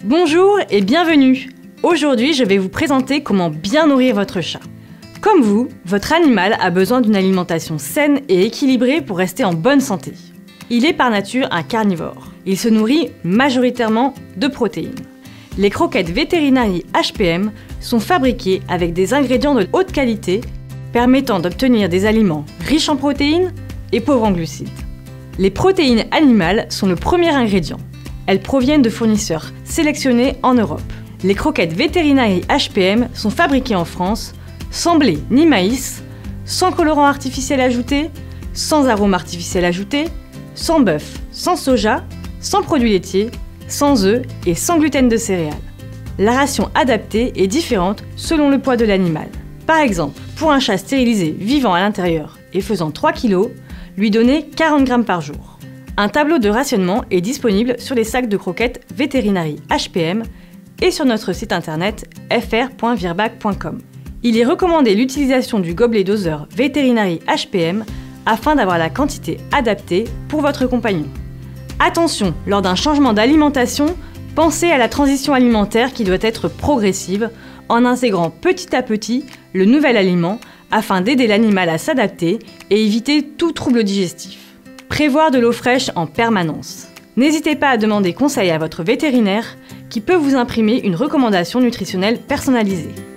Bonjour et bienvenue. Aujourd'hui, je vais vous présenter comment bien nourrir votre chat. Comme vous, votre animal a besoin d'une alimentation saine et équilibrée pour rester en bonne santé. Il est par nature un carnivore. Il se nourrit majoritairement de protéines. Les croquettes Veterinary HPM sont fabriquées avec des ingrédients de haute qualité permettant d'obtenir des aliments riches en protéines et pauvres en glucides. Les protéines animales sont le premier ingrédient. Elles proviennent de fournisseurs sélectionnés en Europe. Les croquettes Veterinary HPM sont fabriquées en France, sans blé ni maïs, sans colorant artificiel ajouté, sans arôme artificiel ajouté, sans bœuf, sans soja, sans produits laitiers, sans œufs et sans gluten de céréales. La ration adaptée est différente selon le poids de l'animal. Par exemple, pour un chat stérilisé vivant à l'intérieur et faisant 3 kg, lui donner 40 g par jour. Un tableau de rationnement est disponible sur les sacs de croquettes Veterinary HPM et sur notre site internet fr.virbac.com. Il est recommandé l'utilisation du gobelet doseur Veterinary HPM afin d'avoir la quantité adaptée pour votre compagnon. Attention, lors d'un changement d'alimentation, pensez à la transition alimentaire qui doit être progressive en intégrant petit à petit le nouvel aliment afin d'aider l'animal à s'adapter et éviter tout trouble digestif. Prévoir de l'eau fraîche en permanence. N'hésitez pas à demander conseil à votre vétérinaire qui peut vous imprimer une recommandation nutritionnelle personnalisée.